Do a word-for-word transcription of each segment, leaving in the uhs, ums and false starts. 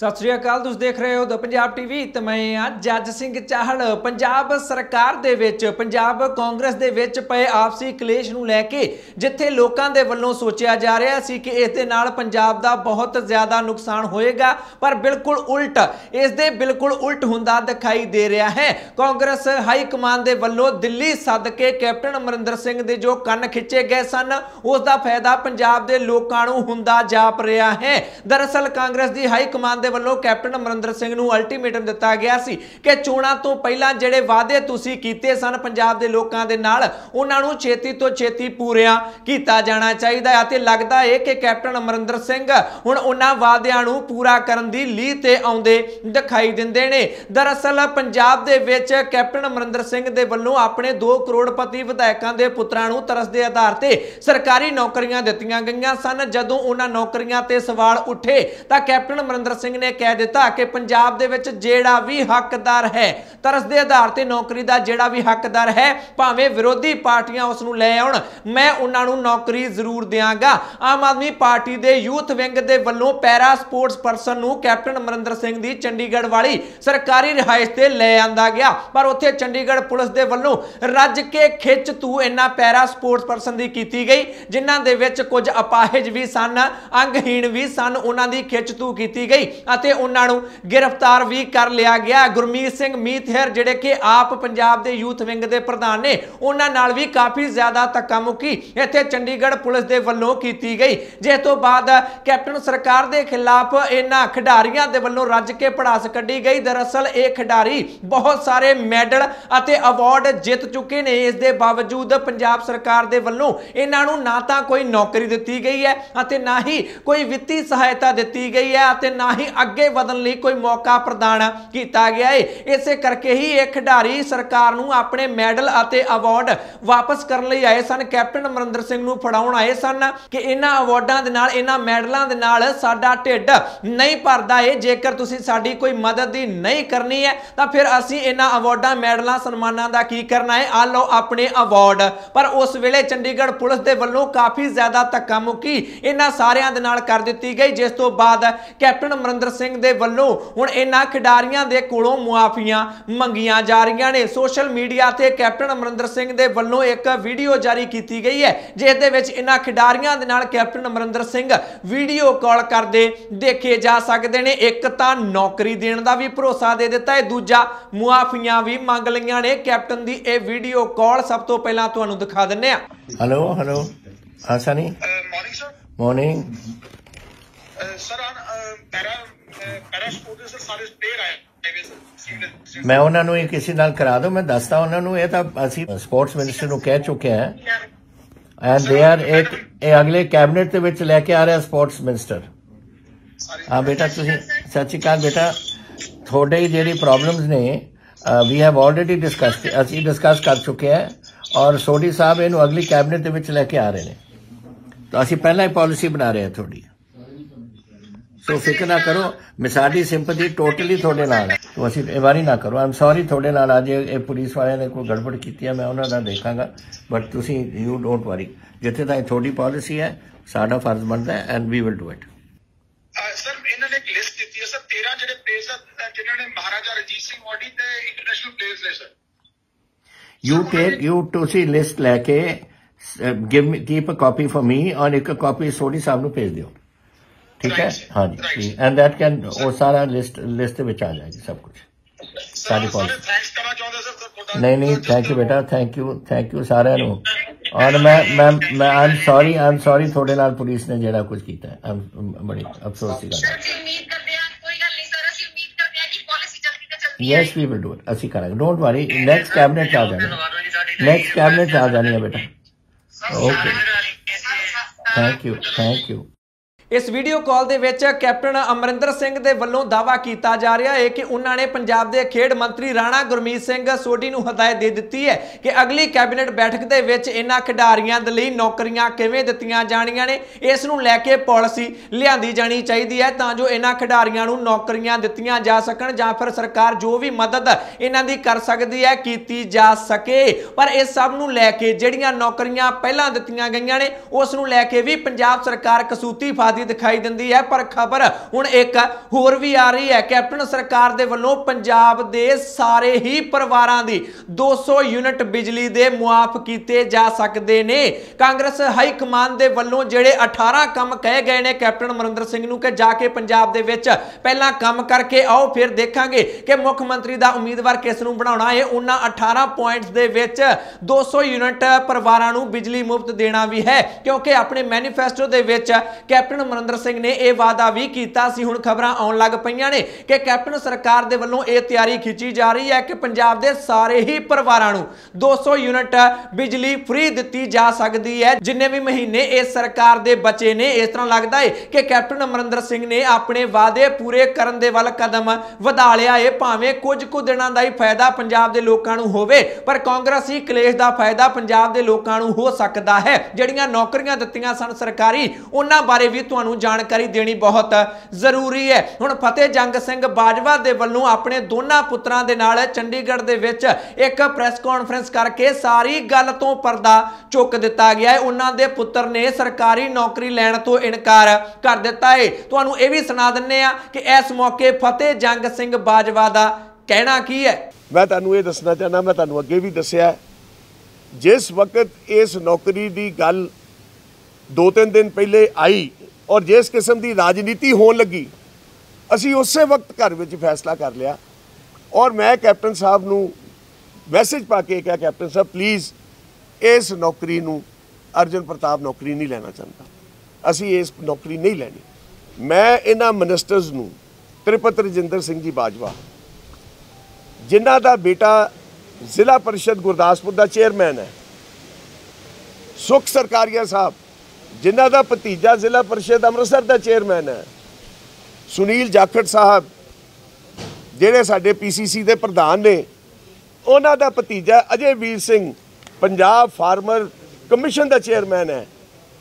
सत श्री अकाल, तुसीं देख रहे हो द पंजाब टीवी ते मैं हां जज सिंह चाहल। पंजाब सरकार दे विच पंजाब कांग्रेस दे विच पए आपसी कलेश नूं लैके जिथे लोकां दे वल्लों सोचिया जा रहा सी कि इस दे नाल पंजाब दा बहुत ज़्यादा नुकसान होएगा, पर बिल्कुल उल्ट इस दे बिल्कुल उल्ट हुंदा दिखाई दे रहा है। कांग्रेस हाई कमान दे वल्लों दिल्ली सद के कैप्टन अमरिंदर सिंह दे जो कन्न खिंचे गए सन उस दा फायदा पंजाब दे लोकां नूं हुंदा जाप रहा है। दरअसल कांग्रेस दी हाई कमान ਵੱਲੋਂ कैप्टन अमरिंदर सिंह ਨੂੰ ਅਲਟੀਮੇਟਮ ਦਿੱਤਾ ਗਿਆ ਸੀ ਕਿ ਚੋਣਾਂ ਤੋਂ ਪਹਿਲਾਂ ਜਿਹੜੇ ਵਾਅਦੇ ਤੁਸੀਂ ਕੀਤੇ ਸਨ ਪੰਜਾਬ ਦੇ ਲੋਕਾਂ ਦੇ ਨਾਲ ਉਹਨਾਂ ਨੂੰ ਛੇਤੀ ਤੋਂ ਛੇਤੀ ਪੂਰਿਆ ਕੀਤਾ ਜਾਣਾ ਚਾਹੀਦਾ ਹੈ ਤੇ ਲੱਗਦਾ ਹੈ ਕਿ ਕੈਪਟਨ ਅਮਰਿੰਦਰ ਸਿੰਘ ਹੁਣ ਉਹਨਾਂ ਵਾਅਦਿਆਂ ਨੂੰ ਪੂਰਾ ਕਰਨ ਦੀ ਲੀਹ ਤੇ ਆਉਂਦੇ ਦਿਖਾਈ ਦਿੰਦੇ ਨੇ। ਦਰਅਸਲ ਪੰਜਾਬ ਦੇ ਵਿੱਚ ਕੈਪਟਨ ਅਮਰਿੰਦਰ ਸਿੰਘ ਦੇ ਵੱਲੋਂ ਆਪਣੇ ਦੋ ਕਰੋੜਪਤੀ ਵਿਧਾਇਕਾਂ ਦੇ ਪੁੱਤਰਾਂ ਨੂੰ ਤਰਸ ਦੇ ਆਧਾਰ ਤੇ ਸਰਕਾਰੀ ਨੌਕਰੀਆਂ ਦਿੱਤੀਆਂ ਗਈਆਂ ਸਨ। ਜਦੋਂ ਉਹਨਾਂ ਨੌਕਰੀਆਂ ਤੇ ਸਵਾਲ ਉੱਠੇ ਤਾਂ ਕੈਪਟਨ ਅਮਰਿੰਦਰ ਸਿੰਘ ने कह दिता कि पंजाब दे विच जेड़ा भी हकदार है तरस दे आधार ते नौकरी दा जेड़ा भी हकदार है भावें विरोधी पार्टियां उस नूं लै आउण मैं उन्हां नूं नौकरी जरूर देंगा। आम आदमी पार्टी दे यूथ विंग दे वल्लों पैरा स्पोर्ट्स परसन नूं कैप्टन अमरिंदर सिंह दी चंडीगढ़ वाली सरकारी रिहाइश ते लै आंदा गया, पर उत्थे चंडीगढ़ पुलिस दे वल्लों रज के खिच तू इन्हां पैरा स्पोर्ट्स परसन दी कीती गई जिन्हां दे विच कुछ अपाहिज भी सन, अंगहीन भी सन, उन्हां दी खिच तू कीती गई ਅਤੇ ਉਹਨਾਂ ਨੂੰ गिरफ्तार भी कर लिया गया। गुरमीत सिंह मीतहर ਜਿਹੜੇ ਕਿ ਆਪ ਪੰਜਾਬ ਦੇ ਯੂਥ ਵਿੰਗ ਦੇ ਪ੍ਰਧਾਨ ਨੇ ਉਹਨਾਂ ਨਾਲ ਵੀ ਕਾਫੀ ਜ਼ਿਆਦਾ ਧੱਕਾ ਮੁੱਕੀ ਇੱਥੇ ਚੰਡੀਗੜ੍ਹ ਪੁਲਿਸ ਦੇ ਵੱਲੋਂ ਕੀਤੀ ਗਈ, ਜਿਸ ਤੋਂ ਬਾਅਦ ਕੈਪਟਨ ਸਰਕਾਰ ਦੇ ਖਿਲਾਫ ਇਹਨਾਂ ਖਿਡਾਰੀਆਂ ਦੇ ਵੱਲੋਂ ਰੱਜ ਕੇ ਪੜਾਸ ਕੱਢੀ ਗਈ। ਦਰਅਸਲ ਇਹ ਖਿਡਾਰੀ ਬਹੁਤ ਸਾਰੇ ਮੈਡਲ ਅਤੇ ਅਵਾਰਡ ਜਿੱਤ ਚੁੱਕੇ ਨੇ, ਇਸ ਦੇ ਬਾਵਜੂਦ ਪੰਜਾਬ ਸਰਕਾਰ ਦੇ ਵੱਲੋਂ ਇਹਨਾਂ ਨੂੰ ਨਾ ਤਾਂ ਕੋਈ ਨੌਕਰੀ ਦਿੱਤੀ ਗਈ ਹੈ ਅਤੇ ਨਾ ਹੀ ਕੋਈ ਵਿੱਤੀ ਸਹਾਇਤਾ ਦਿੱਤੀ ਗਈ ਹੈ ਅਤੇ ਨਾ ही अगे वधन लई कोई मौका प्रदान किया गया है। इस करके ही एक खिडारी सरकार नूं अपने मैडल अते अवार्ड वापस करन लई आए सन, कैप्टन अमरिंदर सिंह नूं फड़ाउण आए सन कि इन्हां अवार्डां दे नाल इन्हां मैडलां दे नाल साडा ढिड नहीं भरदा है, जेकर तुसीं साडी कोई मदद ही नहीं करनी है तां फिर असीं इन्हां अवार्डां मैडलां सन्मानां दा की करना है, आ लो अपने अवार्ड। पर उस वेले चंडीगढ़ पुलिस दे वल्लों काफ़ी ज़्यादा धक्का मुक्की इन्हां सारियां दे नाल कर दित्ती गई, जिस तो बाद कैप्टन अमरिंदर सिंह दे वल्लों हुण इन्हां खिडारियां दे कोलों मुआफियां मंगियां जा रहीआं ने। सोशल मीडिया ते कैप्टन अमरिंदर सिंह दे वल्लों एक वीडियो जारी की गई है जिस दे विच इन्हां खिडारियां दे नाल captain Amarinder Singh video call करदे देखे जा सकदे ने। एक तां नौकरी देण दा भी भरोसा दे दित्ता है, दूजा मुआफियां भी मंग लईआं ने। कैप्टन दी इह वीडियो कॉल सब तो पहलां तुहानूं दिखा दिंदे आ। हेलो हेलो हाँ Sunny morning sir. Morning sir para para sports sir सारे प्लेयर आए मैं उन्होंने ही किसी नाल करा दो, मैं दसदा उन्होंने ये तो असी स्पोर्ट्स मिनिस्टर को कह चुके हैं एंड दे आर एक अगले कैबिनेट दे विच लेके आ रहा स्पोर्ट्स मिनिस्टर। हाँ बेटा तुसीं सत श्री अकाल बेटा, थोड़े जिहड़ी प्रॉब्लम्स ने वी हैव ऑलरेडी डिस्कस असी डिस्कस कर चुके हैं और सोडी साहब इन्हू अगली कैबिनेट दे विच लेके आ रहे हैं, तो असी पहला ही पॉलिसी बना रहे हैं थोड़ी, सो फिक्र ना करो। साडी सिंपथी टोटली थोड़े नाल है, तो असी वारी ना करो। आई एम सॉरी थोड़े नाल अज पुलिस वाले ने कोई गड़बड़ की है, मैं उन्होंने देखांगा, बट तुसी यू डोंट वरी, जिथे ताईं थोड़ी पॉलिसी है साडा फर्ज बनता है and we will do it. Sir इन्होंने एक लिस्ट दी है सर तेरह ਜਿਹੜੇ प्लेयर्स जिन्होंने महाराजा रंजीत सिंह वाडी ते इंटरनेशनल प्लेयर्स ने सर। यू टेक यू तुसी लिस्ट लेके give me keep a copy for me और एक कॉपी सोडी साहब ਨੂੰ भेज दियो, ठीक है? हाँ जी, एंड दैट कैन वो सारा लिस्ट लिस्ट विच आ जाएगी सब कुछ सारी पॉलिसी। नहीं नहीं थैंक यू बेटा, थैंक यू थैंक यू सारे नू। और मैं मैं मैं I am sorry I am sorry थोड़े नाल पुलिस ने जेड़ा कुछ किया है, बड़ी अफसोस की गल है। Yes we will do it, असी करांगे, डोंट वरी। नेक्स्ट कैबिनेट आ जानी, नेक्स्ट कैबिनेट आ जानी है बेटा। Okay thank you thank you. इस वीडियो कॉल दे विच कैप्टन अमरिंदर सिंह दे वल्लों दावा किया जा रहा है कि उन्होंने पंजाब के खेड मंत्री राणा गुरमीत सिंह सोढी नूं हदायत दे दी है कि अगली कैबिनेट बैठक दे विच इन्हां खिडारियां दे लई नौकरियां किवें दित्तियां जाणियां ने, इस नूं लैके पॉलिसी लिआंदी जानी चाहिदी है तां जो इन्हां खिडारियां नूं नौकरियां दित्तियां जा सकण जां फिर सरकार जो भी मदद इन्हां दी कर सकदी है कीती जा सके। पर इस सब नूं लैके जिहड़ियां नौकरियां पहलां दित्तियां गईयां ने उस नूं लैके भी पंजाब सरकार कसूती फादी जाती दिखाई दिंदी है। पर खबर हुण एक होर भी आ रही है, कैप्टन सरकार दे वल्लों पंजाब दे सारे ही परिवारां दी दो सौ यूनिट बिजली दे मुआफ कीते जा सकदे ने। कांग्रेस हाई कमान दे वल्लों जिहड़े अठारह काम कहे गए ने कैप्टन अमरिंदर सिंह नूं कि जाके पंजाब दे विच पहलां काम करके आओ फिर देखांगे कि मुख मंत्री दा उम्मीदवार किस नूं बनाउणा है। उन्हां अठारह पॉइंट्स दे विच दो सौ यूनिट परिवारां नूं बिजली मुफ्त देना भी है, क्योंकि अपने मैनीफेस्टो दे विच कैप्टन अमरिंदर सिंह ने यह वादा भी कीता सी। हुण खबरां आउण लग पईयां ने कि कैप्टन सरकार दे वल्लों यह तैयारी खिंची जा रही है कि पंजाब दे सारे ही परिवारां नूं दो सौ यूनिट बिजली फ्री दित्ती जा सकदी है। जिन्ने भी महीने इस सरकार दे बचे ने, इस तरह लगदा है कि कैप्टन अमरिंदर सिंह ने अपने वादे पूरे करन दे वल कदम वधा लिया है। भावें कुछ कुछ दिनां दा ही फायदा पंजाब दे लोकां नूं होवे, पर कांग्रेसी कलेश दा फायदा पंजाब दे लोकां नूं हो सकदा है। ਜਿਹੜੀਆਂ ਨੌਕਰੀਆਂ ਦਿੱਤੀਆਂ ਸਨ ਸਰਕਾਰੀ, ਉਹਨਾਂ ਬਾਰੇ ਵੀ ਤੁਹਾਨੂੰ ਜਾਣਕਾਰੀ ਦੇਣੀ ਬਹੁਤ ਜ਼ਰੂਰੀ ਹੈ। ਹੁਣ ਫਤਿਹ ਜੰਗ ਸਿੰਘ ਬਾਜਵਾ ਦੇ ਵੱਲੋਂ ਆਪਣੇ ਦੋਨਾਂ ਪੁੱਤਰਾਂ ਦੇ ਨਾਲ ਚੰਡੀਗੜ੍ਹ ਦੇ ਵਿੱਚ ਇੱਕ ਪ੍ਰੈਸ ਕਾਨਫਰੰਸ ਕਰਕੇ ਸਾਰੀ ਗੱਲ ਤੋਂ ਪਰਦਾ ਚੁੱਕ ਦਿੱਤਾ ਗਿਆ ਹੈ। ਉਹਨਾਂ ਦੇ ਪੁੱਤਰ ਨੇ ਸਰਕਾਰੀ ਨੌਕਰੀ ਲੈਣ ਤੋਂ ਇਨਕਾਰ ਕਰ ਦਿੱਤਾ ਹੈ। ਤੁਹਾਨੂੰ ਇਹ ਵੀ ਸੁਣਾ ਦਿੰਨੇ ਆ ਕਿ ਇਸ ਮੌਕੇ ਫਤਿਹ ਜੰਗ ਸਿੰਘ ਬਾਜਵਾ ਦਾ ਕਹਿਣਾ ਕੀ ਹੈ। मैं तुहानूं ये दसना चाहना, मैं तुहानूं अगे भी दस्सिया, जिस वक्त इस नौकरी की गल दो तीन दिन पहले आई और जिस किस्म की राजनीति होने लगी, असी उस वक्त घर में फैसला कर लिया और मैं कैप्टन साहब नूं मैसेज पा के कहा, कैप्टन साहब प्लीज़ इस नौकरी नूं अर्जन प्रताप नौकरी नहीं लेना चाहता, असी इस नौकरी नहीं लैनी। मैं इन्हां मिनिस्टर्स नूं त्रिपत रजिंदर सिंह जी बाजवा, जिन्हां दा बेटा जिला परिषद गुरदासपुर का चेयरमैन है, सुख सरकारिया साहब जिन्हां दा भतीजा जिला परिषद अमृतसर का चेयरमैन है, सुनील जाखड़ साहब जिहड़े साडे पी सी सी के प्रधान ने, उन्हां दा भतीजा अजय वीर सिंह पंजाब फार्मर कमिशन का चेयरमैन है।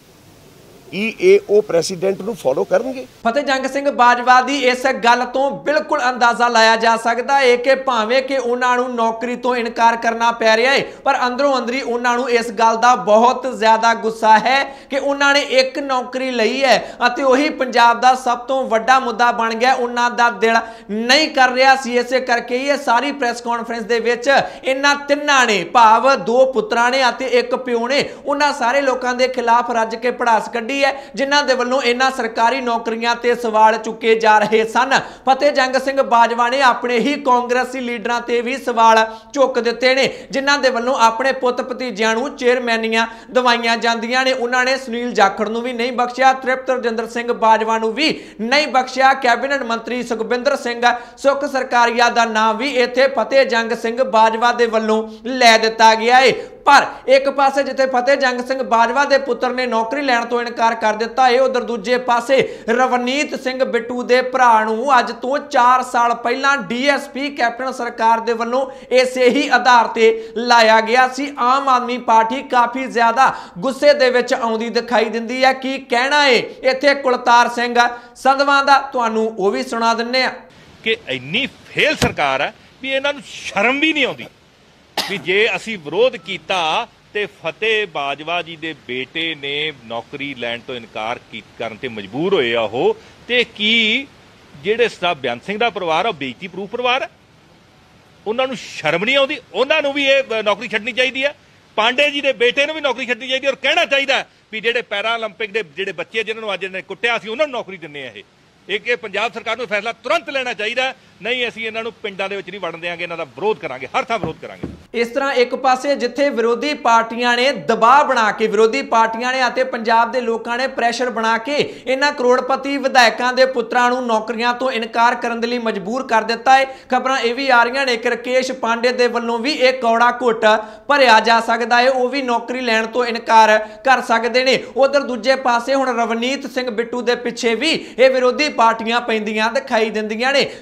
प्रेसिडेंट नूं फॉलो करनगे। फतेह जंग सिंह बाजवा दी इस गल तो बिल्कुल अंदाजा लाया जा सकता है कि भावें कि उन्हां नूं नौकरी तो इनकार करना पै रहा है, पर अंदरों अंदरी उन्हां नूं इस गल दा बहुत ज्यादा गुस्सा है कि उन्हां ने एक नौकरी लई है अते ओही पंजाब दा सब तो वड्डा मुद्दा बन गया। उन्हां दा दिल नहीं कर रहा सी, इसे करके ही सारी प्रेस कॉन्फ्रेंस दे विच इन्हां तिन्नां ने, भाव दो पुत्रां ने अते एक प्यो ने, उन्हां सारे लोकां दे खिलाफ रज के भड़ास कड्ढी है, जिन्हां दे वल्लों इन्हां सरकारी नौकरियां ते सवाल चुके जा रहे सन। फतेह जंग सिंह बाजवा ने अपने ही कांग्रेसी लीडरां ते भी सवाल चुक दिते ने, जिन्हां दे वल्लों अपने पुत भतीजियां नूं चेयरमैनियां दवाईयां जांदियां ने। उन्हां ने सुनील जाखड़ नूं भी नहीं बख्शिया, तृप्त रजिंदर सिंह बाजवा नूं भी नहीं बख्शिया। कैबिनेट मंत्री सुखबिंदर सिंह सुख सरकारिया दा नाम भी इत्थे फतेह जंग सिंह बाजवा दे वल्लों लै दिता गया है। पर एक पासे जिथे फतेह जंग सिंह बाजवा के पुत्र ने नौकरी लैण तो इनकार कर दिता है, उधर दूजे पासे रवनीत सिंह बिट्टू के भरा नूं अज तो चार साल पहला डी एस पी कैप्टन सरकार के वल्लों इसे ही आधार ते लाया गया सी। आम आदमी पार्टी काफ़ी ज्यादा गुस्से दे विच आउंदी दिखाई दिंदी है। की कहना है इत्थे कुलतार सिंह संधवां दा, तुहानूं ओह भी सुणा दिंदे आ कि इन्नी फेल सरकार है भी इन्हां नूं शर्म भी नहीं आउंदी भी जे असी विरोध किया तो फतेह बाजवा जी दे बेटे ने नौकरी लैण तो इनकार करन ते मजबूर होए आ हो, ते की जिहड़े सरदार बेअंत सिंह दा परिवार है बेइज्जती प्रूफ परिवार है, उन्हां नूं शर्म नहीं आउंदी, उन्हां नूं भी ये नौकरी छड्डनी चाहिदी है। पांडे जी दे बेटे नूं भी नौकरी छड्डनी चाहिदी और कहना चाहिए भी जिहड़े पैरा ओलंपिक दे जिहड़े बच्चे जिन्हां नूं अज इन्हां ने कुੱਟਿਆ सी उन्हां नूं नौकरी दिंदे आ। एक पंजाब सरकार नूं फैसला तुरंत लेना चाहिए, नहीं असीं इन्हां नूं पिंडां दे विच नहीं वड़न देंगे, इन्हां दा विरोध करांगे, हर थां विरोध करांगे। इस तरह एक पासे जिथे विरोधी पार्टियां ने दबाव बना के, विरोधी पार्टियां ने आते पंजाब दे लोकां ने प्रैशर बना के इन्हां करोड़पति विधायकों के पुत्रां नूं नौकरियां तो इनकार करन दे लई मजबूर कर दिता है। खबरां ये भी आ रही ने कि राकेश पांडे दे वल्लों भी एक कौड़ा घुट भरिया जा सकता है, वह भी नौकरी लैण तो इनकार कर सकते हैं। उधर दूजे पासे हुण रवनीत सिंह बिट्टू के पिछे भी ये विरोधी पार्टियां पैंदियां दिखाई दिंदियां ने। श्रोमणी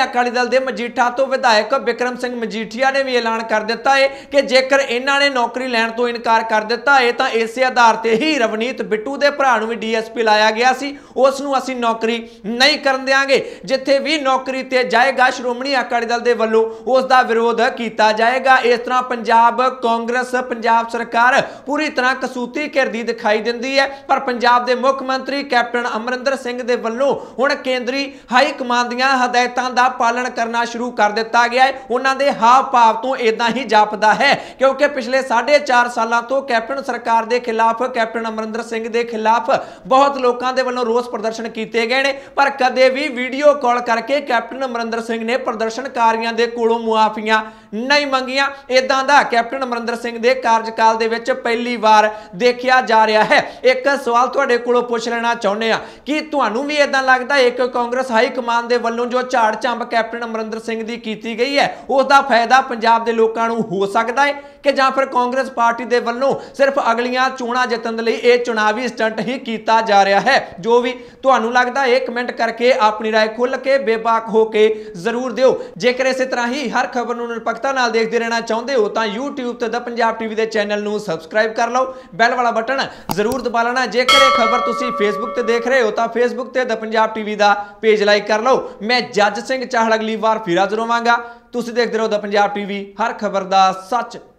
अकाली दल के मजीठा तो विधायक बिक्रम सिंह मजीठिया ने भी ऐलान कर दिता है कि जेकर इन्हां ने नौकरी लैण तो इनकार कर दिता है तो इसे आधार ते ही रवनीत बिट्टू के भरा नूं भी डी एस पी लाया गया सी, उस नूं असीं नौकरी नहीं करन देंगे। जिथे भी नौकरी ते जाएगा श्रोमणी अकाली दल के वल्लों उसका विरोध किया जाएगा। इस तरह पंजाब कांग्रेस पंजाब सरकार पूरी तरह कसूती घिरदी दिखाई दिंदी है, पर पंजाब के मुख मंत्री कैप्टन अमरिंदर सिंह दे वल्लों हुण केंद्री हाई कमान दीआं हदायतां दा पालन करना शुरू कर दिता गया है। उन्हां दे हाव भाव तो इदां ही जापदा है, क्योंकि पिछले साढ़े चार सालों तो कैप्टन सरकार के खिलाफ कैप्टन अमरिंदर सिंह के खिलाफ बहुत लोगों के वल्लों रोस प्रदर्शन किए गए हैं, पर कदे भी वीडियो कॉल करके कैप्टन अमरिंदर सिंह ने प्रदर्शनकारियों के कोलों मुआफियां नहीं मंगियां। इदां दा कैप्टन अमरिंदर सिंह के कार्यकाल दे विच पहली बार देखा जा रहा है। एक सवाल तुहाडे कोलों पुछ लेना चाहुंदे आ कि तुहानूं भी इदां लगदा एक कांग्रेस हाई कमान दे वल्लों जो झाड़ झंब कैप्टन अमरिंदर सिंह दी कीती गई है उसका फायदा पंजाब दे लोकां नूं हो सकदा है कि जां फिर कांग्रेस पार्टी दे वल्लों सिर्फ अगलियां चोणां जितण लई इह चुनावी स्टंट ही कीता जा रहा है। जो भी तुहानूं लगदा है कमेंट करके अपनी राय खुल के बेबाक होके जरूर दिओ। जेकर इस तरह ही हर खबर नूं निरपक्षता नाल देखदे रहना चाहुंदे हो तां यूट्यूब ते द पंजाब टीवी दे चैनल नूं सबसक्राइब कर लो, बैल वाला बटन जरूर दबा लेना। जेकर यह खबर तुसीं फेसबुक ते देख रहे हो तां फेसबुक ते द पंजाब टीवी दा पेज लाइक कर लो। मैं जज सिंह चाहल अगली बार फिर हाज़र होवांगा। तुसीं देखदे रहो द पंजाब टीवी, हर खबर दा सच।